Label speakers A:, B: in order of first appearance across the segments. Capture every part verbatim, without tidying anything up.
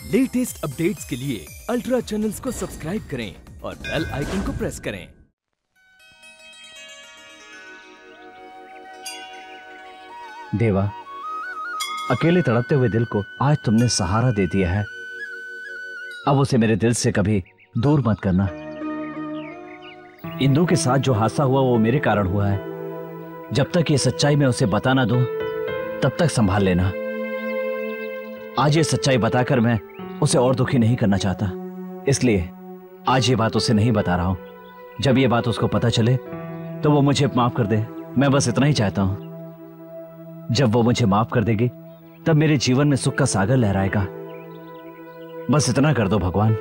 A: Latest updates के लिए ultra channels को सब्सक्राइब करें और बेल आइकन को प्रेस करें।
B: देवा, अकेले तड़पते हुए दिल को आज तुमने सहारा दे दिया है। अब उसे मेरे दिल से कभी दूर मत करना। इंदु के साथ जो हादसा हुआ वो मेरे कारण हुआ है। जब तक ये सच्चाई मैं उसे बता ना दूं, तब तक संभाल लेना। आज ये सच्चाई बताकर मैं उसे और दुखी नहीं करना चाहता, इसलिए आज ये बात उसे नहीं बता रहा हूं। जब ये बात उसको पता चले तो वो मुझे माफ कर दे। मैं बस इतना ही चाहता हूं। जब वो मुझे माफ कर देगी तब मेरे जीवन में सुख का सागर लहराएगा। बस इतना कर दो भगवान।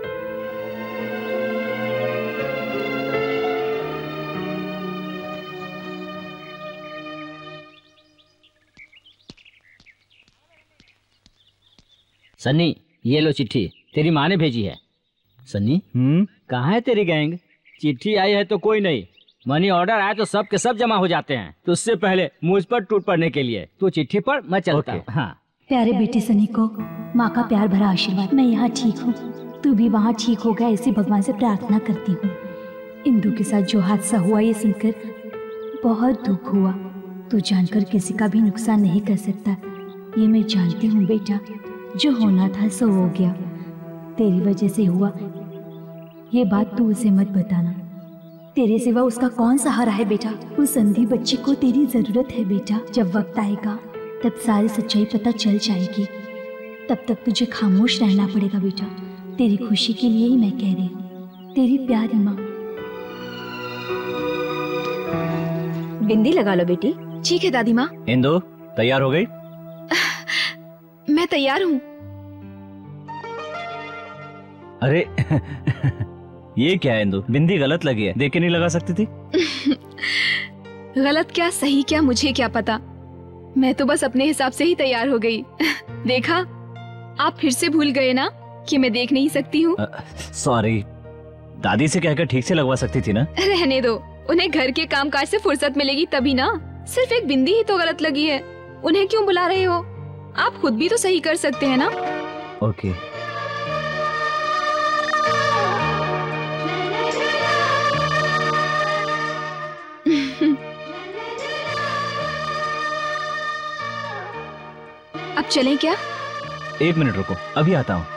C: सन्नी, ये लो चिट्ठी, तेरी माँ ने भेजी है। सन्नी,
B: हम्म
C: कहाँ है तेरी गैंग? चिट्ठी आई है तो कोई नहीं, मनी ऑर्डर आए तो सब के सब जमा हो जाते हैं। तो उससे पहले मुझ पर टूट पड़ने के लिए तू चिट्ठी पढ़, मैं चलता हूँ। हाँ।
D: प्यारे बेटे सनी को माँ का प्यार भरा आशीर्वाद। मैं यहाँ ठीक हूँ, तू भी वहाँ ठीक होगा ऐसी भगवान से प्रार्थना करती हूँ। इंदु के साथ जो हादसा हुआ ये सुनकर बहुत दुख हुआ। तू जानकर किसी का भी नुकसान नहीं कर सकता, ये मैं जानती हूँ बेटा। जो होना था सो हो गया, तेरी वजह से हुआ। ये बात तू उसे मत बताना। तेरे सिवा उसका कौन सहारा है बेटा? उस अंधी बच्ची को तेरी जरूरत है बेटा। जब वक्त आएगा तब सारी सच्चाई पता चल जाएगी। तब तक तुझे खामोश रहना पड़ेगा बेटा। तेरी खुशी के लिए ही मैं कह रही हूँ, तेरी प्यारी माँ।
E: बिंदी लगा लो बेटी।
F: ठीक है दादी माँ।
B: इंदु, तैयार हो गई?
F: मैं तैयार हूँ।
B: अरे ये क्या है इंदु, बिंदी गलत लगी है, देख के नहीं लगा सकती थी?
F: गलत क्या सही क्या मुझे क्या पता, मैं तो बस अपने हिसाब से ही तैयार हो गई। देखा, आप फिर से भूल गए ना कि मैं देख नहीं सकती हूँ।
B: सॉरी, दादी से कहकर ठीक से लगवा सकती थी ना।
F: रहने दो, उन्हें घर के कामकाज से फुर्सत मिलेगी तभी ना। सिर्फ एक बिंदी ही तो गलत लगी है, उन्हें क्यों बुला रहे हो? आप खुद भी तो सही कर सकते हैं ना।
B: ओके।
F: अब चलें क्या?
B: एक मिनट रुको, अभी आता हूँ।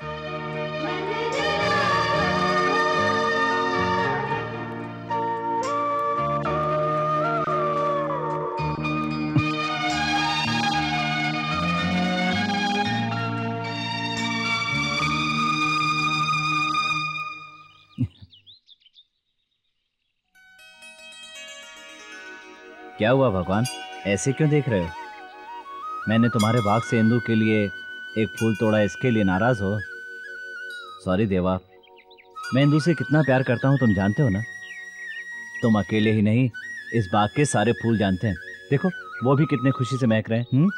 B: क्या हुआ भगवान, ऐसे क्यों देख रहे हो? मैंने तुम्हारे बाग से इंदु के लिए एक फूल तोड़ा, इसके लिए नाराज हो? सॉरी देवा, मैं इंदु से कितना प्यार करता हूँ तुम जानते हो ना। तुम अकेले ही नहीं, इस बाग के सारे फूल जानते हैं। देखो वो भी कितने खुशी से महक रहे हैं। हम्म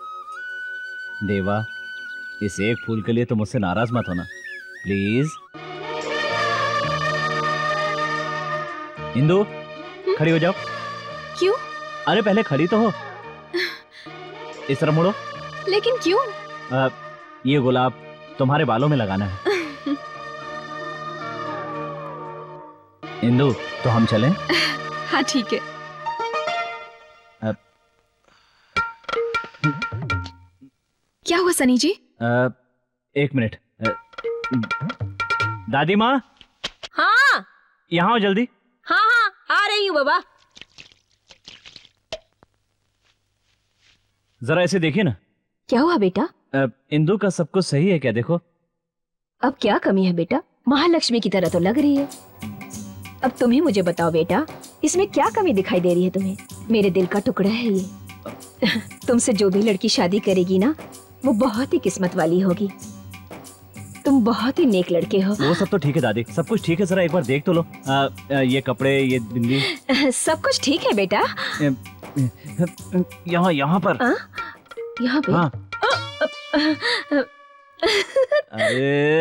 B: देवा, इस एक फूल के लिए तुम मुझसे नाराज मत होना प्लीज। इंदु, खड़ी हो जाओ।
F: क्यों?
B: अरे पहले खड़ी तो हो। इस तरफ मुड़ो।
F: लेकिन क्यों?
B: आ, ये गुलाब तुम्हारे बालों में लगाना है। इंदु, तो हम चलें?
F: हाँ ठीक है।
B: आ,
F: क्या हुआ सनी जी?
B: आ, एक मिनट। आ, दादी माँ।
E: हाँ
B: यहाँ आओ जल्दी।
E: हाँ हाँ आ रही हूँ बाबा।
B: जरा ऐसे देखिए ना।
E: क्या हुआ बेटा?
B: इंदु का सब कुछ सही है क्या? देखो। अब
E: क्या कमी है बेटा? महालक्ष्मी की तरह तो लग रही है। अब तुम ही मुझे बताओ बेटा, इसमें क्या कमी दिखाई दे रही है तुम्हें? मेरे दिल का टुकड़ा है ये। तुमसे जो भी लड़की शादी करेगी ना, वो बहुत ही किस्मत वाली होगी। तुम बहुत ही नेक लड़के हो।
B: वो सब तो ठीक है दादी, सब कुछ ठीक है। जरा एक बार देख तो लो। आ, आ, ये कपड़े, ये बिंदी।
E: सब कुछ ठीक है बेटा।
B: यहाँ यहाँ पर।
E: आ? यहाँ पे?
B: हाँ। अरे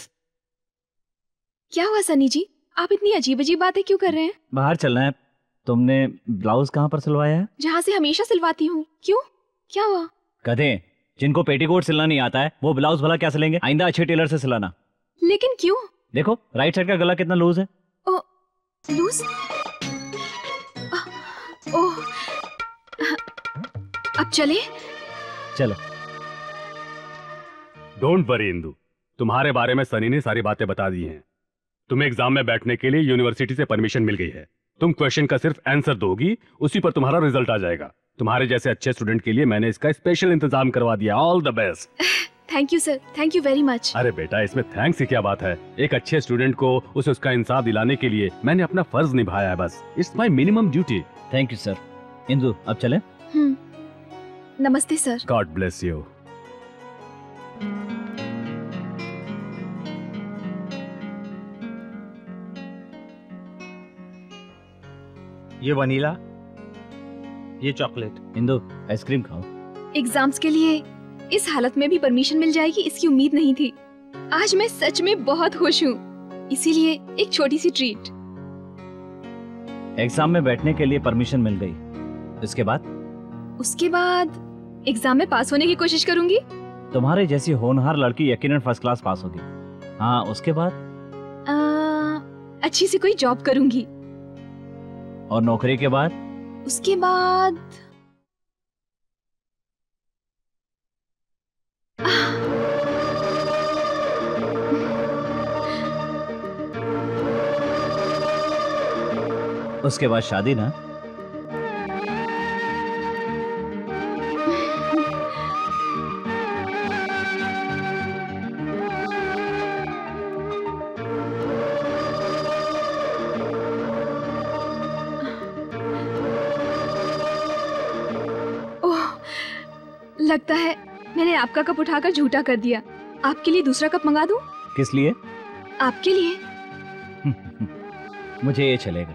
F: क्या हुआ सनी जी, आप इतनी अजीब अजीब बातें क्यों कर रहे हैं?
B: बाहर चलना है। तुमने ब्लाउज कहाँ पर सिलवाया है?
F: जहाँ से हमेशा सिलवाती हूँ। क्यों, क्या हुआ?
B: गधे, जिनको पेटीकोट सिलना नहीं आता है वो ब्लाउज भला क्या सिलेंगे? आइंदा अच्छे टेलर से सिलाना।
F: लेकिन क्यों?
B: देखो राइट साइड का गला कितना लूज है।
F: ओ, लूज? ओह, अब चले?
B: चलो।
G: डोंट वरी इंदु, तुम्हारे बारे में सनी ने सारी बातें बता दी हैं। तुम्हें एग्जाम में बैठने के लिए यूनिवर्सिटी से परमिशन मिल गई है। तुम क्वेश्चन का सिर्फ आंसर दोगी, उसी पर तुम्हारा रिजल्ट आ जाएगा। तुम्हारे जैसे अच्छे स्टूडेंट के लिए मैंने इसका स्पेशल इंतजाम करवा दिया। All the best.
F: Thank you sir, thank you very much.
G: अरे बेटा, इसमें थैंक्स की क्या बात है? एक अच्छे स्टूडेंट को उसे उसका इंसाफ दिलाने के लिए मैंने अपना फर्ज निभाया है, बस। It's my minimum duty.
B: Thank you sir. Indu अब चले?
F: हम्म, नमस्ते सर।
G: God bless you.
H: ये वनीला, ये चॉकलेट।
B: इंदु आइसक्रीम खाओ।
F: एग्जाम्स के लिए इस हालत में भी परमिशन मिल जाएगी, इसकी उम्मीद नहीं थी। आज मैं सच में बहुत खुश हूँ, इसीलिए एक छोटी सी ट्रीट।
B: एग्जाम में बैठने के लिए परमिशन मिल गई, इसके बाद? उसके
F: बाद एग्जाम में पास होने की कोशिश करूंगी।
B: तुम्हारे जैसी होनहार लड़की यकीनन फर्स्ट क्लास पास होगी। हाँ, उसके बाद?
F: आ, अच्छी सी कोई जॉब करूंगी।
B: और नौकरी के बाद?
F: उसके बाद
B: उसके बाद शादी ना?
F: लगता है मैंने आपका कप उठाकर झूठा कर दिया। आपके लिए दूसरा कप मंगा दूं?
B: किस लिए?
F: आपके लिए।
B: मुझे ये चलेगा।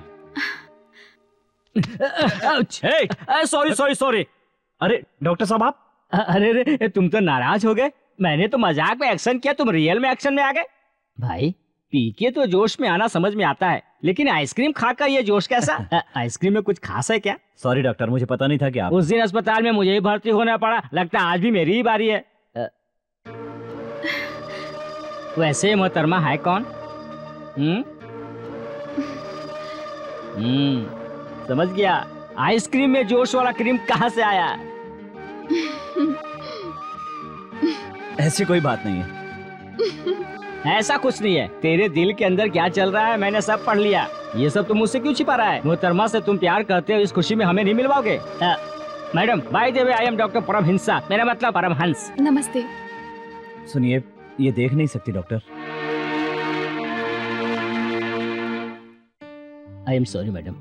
C: Sorry sorry sorry.
B: अरे डॉक्टर साहब आप?
C: अरे रे, तुम तो नाराज हो गए। मैंने तो मजाक में एक्शन किया, तुम रियल में एक्शन में आ गए। भाई पी के तो जोश में आना समझ में आता है, लेकिन आइसक्रीम खाकर ये जोश कैसा? आइसक्रीम में कुछ खास है क्या?
B: सॉरी डॉक्टर, मुझे पता नहीं था कि आप।
C: उस दिन अस्पताल में मुझे ही भर्ती होना पड़ा, लगता है आज भी मेरी ही बारी है। वैसे मोहतरमा है कौन? हम्म हम्म समझ गया। आइसक्रीम में जोश वाला क्रीम कहाँ से आया?
B: ऐसी कोई बात नहीं है।
C: ऐसा कुछ नहीं है। तेरे दिल के अंदर क्या चल रहा है मैंने सब पढ़ लिया। ये सब तुम मुझसे क्यों छिपा रहा है? मोहतरमा से तुम प्यार करते हो, इस खुशी में हमें नहीं मिलवाओगे? Madam, by the way I am doctor Paramhansa, मेरा मतलब परमहंस।
F: नमस्ते।
B: सुनिए, ये देख नहीं सकती doctor.
C: I am sorry madam,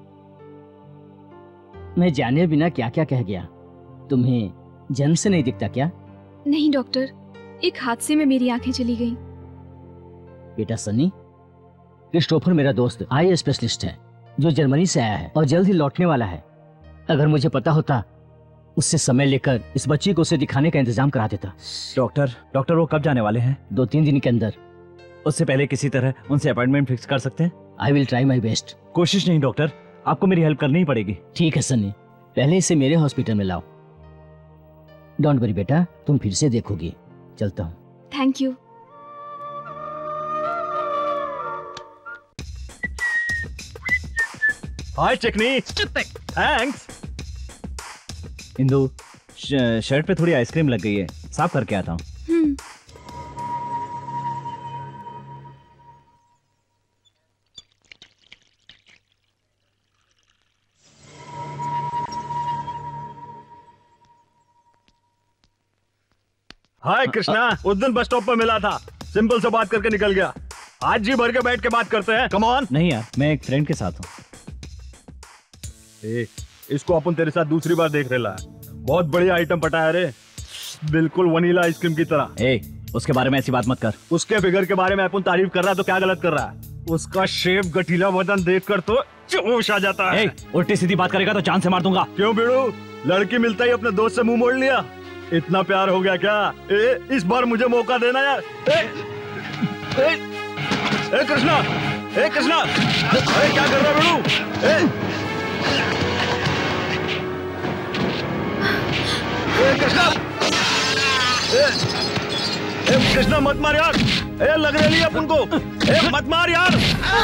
C: मैं जाने बिना क्या क्या कह गया। तुम्हें जन्म से नहीं दिखता क्या?
F: नहीं डॉक्टर, एक हादसे में मेरी आंखें चली गईं।
C: बेटा सनी, क्रिस्टोफर मेरा दोस्त आई स्पेशलिस्ट है जो जर्मनी से आया है और जल्द ही लौटने वाला है। अगर मुझे पता होता उससे समय लेकर इस बच्ची को उसे दिखाने का इंतजाम करा देता।
B: डॉक्टर डॉक्टर वो कब जाने वाले हैं?
C: दो तीन दिन के अंदर।
B: उससे पहले किसी तरह उनसे अपॉइंटमेंट फिक्स कर सकते हैं?
C: I will try my best.
B: कोशिश नहीं डॉक्टर, आपको मेरी हेल्प करनी ही पड़ेगी।
C: ठीक है सनी, पहले इसे मेरे हॉस्पिटल में लाओ। डोंट वरी बेटा, तुम फिर से देखोगी। चलता हूँ।
F: Thank you.
B: हाय चिकनी। थैंक्स। इंदु, शर्ट पे थोड़ी आइसक्रीम लग गई है, साफ करके आता हूँ।
F: हम्म।
H: हाय कृष्णा, उस दिन बस स्टॉप पर मिला था, सिंपल से बात करके निकल गया। आज जी भर के बैठ के बात करते हैं। Come on.
B: नहीं यार, मैं एक फ्रेंड के साथ हूँ।
H: ए, इसको अपन तेरे साथ दूसरी बार देख रहे है। बहुत बढ़िया आइटम पटाया रे, बिल्कुल वनीला आइसक्रीम की तरह।
B: ए, उसके बारे में ऐसी बात मत कर।
H: उसके फिगर के बारे में अपन तारीफ कर रहा है तो क्या गलत कर रहा है? उसका शेप, गठीला बदन देखकर तो जोश आ जाता है।
B: उल्टी सीधी बात करेगा तो जान से मार दूंगा।
H: क्यों बेड़ू, लड़की मिलता ही अपने दोस्त से मुंह मोड़ लिया? इतना प्यार हो गया क्या? ए, इस बार मुझे मौका देना यार। ए, ए, ए कृष्णा, ए कृष्णा, अरे क्या कर रहा है बेड़ू? ए, ए कृष्णा, ए, कृष्णा मत मार यार। ए, लग रही है अपन को। ए, मत मार यार।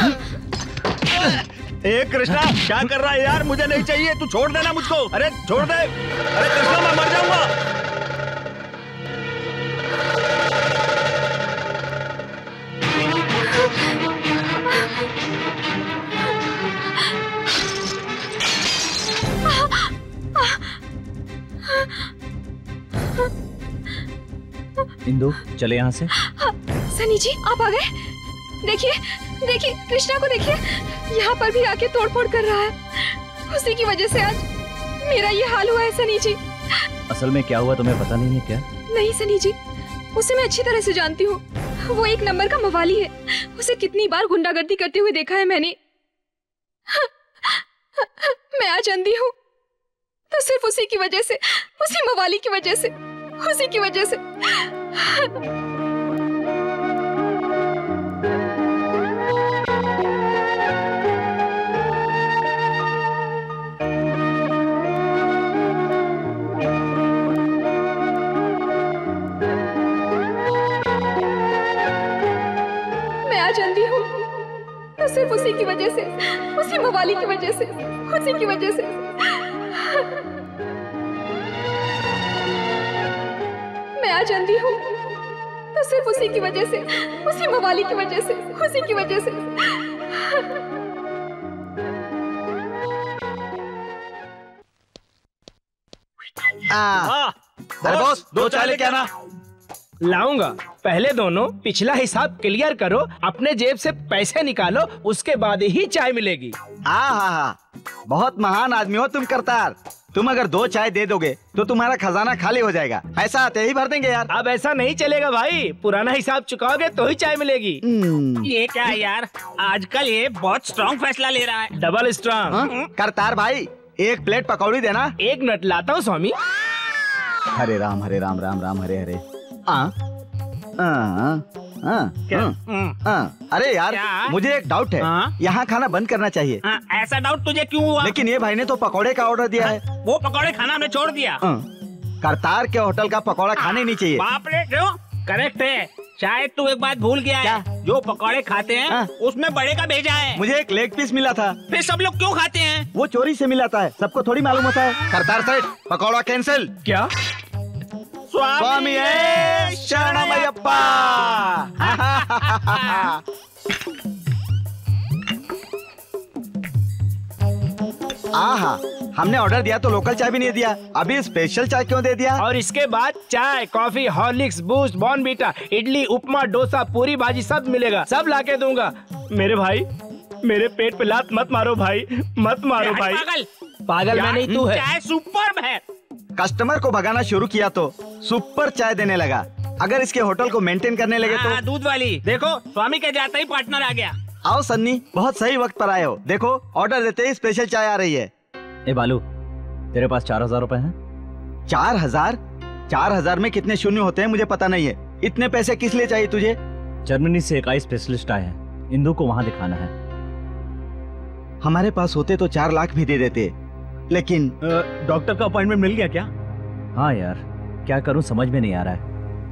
H: ए कृष्णा क्या कर रहा है यार? मुझे नहीं चाहिए, तू छोड़ देना मुझको। अरे छोड़ दे। अरे कृष्णा मैं मर जाऊंगा।
B: इंदु चले यहाँ से।
F: सनी जी आप आ गए। देखिए देखिए कृष्णा को देखिए, यहाँ पर भी आके तोड़फोड़ कर रहा है। उसी की वजह से आज मेरा ये हाल हुआ है सनी जी।
B: असल में क्या हुआ तुम्हें पता नहीं है क्या?
F: नहीं सनी जी, उसे मैं अच्छी तरह से जानती हूँ। वो एक नंबर का मवाली है। उसे कितनी बार गुंडागर्दी करते हुए देखा है मैंने। मैं आज अंधी हूँ तो सिर्फ उसी की वजह से, उसी मवाली की वजह से, उसी की वजह से। मैं आज अंधी हूँ तो सिर्फ उसी की वजह से, उसी मवाली की वजह से, उसी की वजह से। मैं आज अंधी हूँ तो सिर्फ उसी की वजह से, उसी मवाली की वजह से, उसी की वजह से।
H: हाँ,
I: अरे बॉस दो चाय लेके आना।
J: लाऊंगा। पहले दोनों पिछला हिसाब क्लियर करो, अपने जेब से पैसे निकालो, उसके बाद ही चाय मिलेगी।
I: हाँ हाँ हाँ, बहुत महान आदमी हो तुम करतार। तुम अगर दो चाय दे दोगे तो तुम्हारा खजाना खाली हो जाएगा। पैसा आते ही भर देंगे यार।
J: अब ऐसा नहीं चलेगा भाई, पुराना हिसाब चुकाओगे तो ही चाय मिलेगी।
C: ये क्या है यार, आजकल ये बहुत स्ट्रॉन्ग फैसला ले रहा है।
J: Double strong.
I: करतार भाई एक प्लेट पकौड़ी देना।
J: एक मिनट लाता हूँ स्वामी।
I: हरे राम हरे राम राम राम हरे हरे। आ, आ, आ,
C: क्या?
I: आ, आ, अरे यार
C: क्या?
I: मुझे एक डाउट है। यहाँ खाना बंद करना चाहिए।
C: हाँ, ऐसा डाउट तुझे क्यों हुआ?
I: लेकिन ये भाई ने तो पकौड़े का ऑर्डर दिया है।
C: वो पकौड़े खाना हमने छोड़ दिया।
I: करतार के होटल का पकौड़ा खाने नहीं चाहिए।
C: बाप रे, क्यों? करेक्ट है। शायद तू एक बात भूल गया है, जो पकौड़े खाते हैं हाँ? उसमें बड़े का भेजा है।
I: मुझे एक लेग पीस मिला था।
C: फिर सब लोग क्यों खाते हैं?
I: वो चोरी से मिला था, सबको थोड़ी मालूम होता है। करतार सेठ पकौड़ा कैंसिल।
J: क्या?
I: स्वामी शरणमयप्पा। आहा, हमने ऑर्डर दिया तो लोकल चाय भी नहीं दिया, अभी स्पेशल चाय क्यों दे दिया?
J: और इसके बाद चाय, coffee, Horlicks, Boost, Bournvita, idli, upma, dosa, puri bhaji सब मिलेगा। सब लाके दूंगा। मेरे भाई, मेरे पेट पे लात मत मारो भाई, मत मारो भाई।
C: पागल
J: पागल मैं नहीं, तू है।
C: चाय सुपर्ब है।
I: कस्टमर को भगाना शुरू किया तो सुपर चाय देने लगा। अगर इसके होटल को मेंटेन करने लगे तो।
C: दूध वाली देखो, स्वामी के जाते ही पार्टनर आ गया।
I: आओ सन्नी, बहुत सही वक्त पर आए हो। देखो ऑर्डर देते ही स्पेशल चाय आ रही है।
B: ए बालू, तेरे पास चार हजार रुपए हैं?
I: चार हजार? चार हजार में कितने शून्य होते हैं मुझे पता नहीं है। इतने पैसे किस लिए चाहिए तुझे?
B: जर्मनी से एक आई स्पेशलिस्ट आए हैं, इंदु को वहां दिखाना है।
I: हमारे पास होते तो चार लाख भी दे देते, लेकिन
H: डॉक्टर का अपॉइंटमेंट मिल गया क्या?
B: हाँ यार, क्या करूं समझ में नहीं आ रहा है।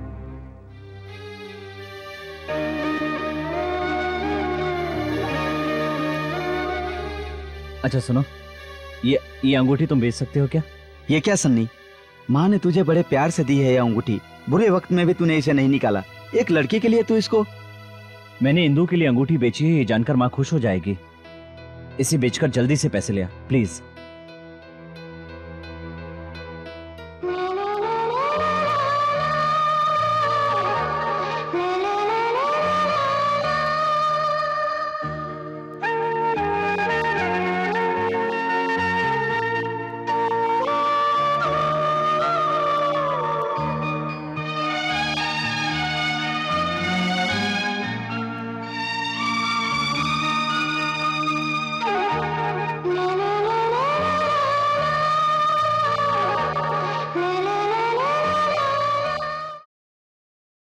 B: अच्छा सुनो, ये ये अंगूठी तुम बेच सकते हो क्या?
I: ये क्या सन्नी, माँ ने तुझे बड़े प्यार से दी है ये अंगूठी। बुरे वक्त में भी तूने इसे नहीं निकाला। एक लड़की के लिए तू इसको।
B: मैंने इंदु के लिए अंगूठी बेची है, ये जानकर माँ खुश हो जाएगी। इसे बेचकर जल्दी से पैसे लिया प्लीज।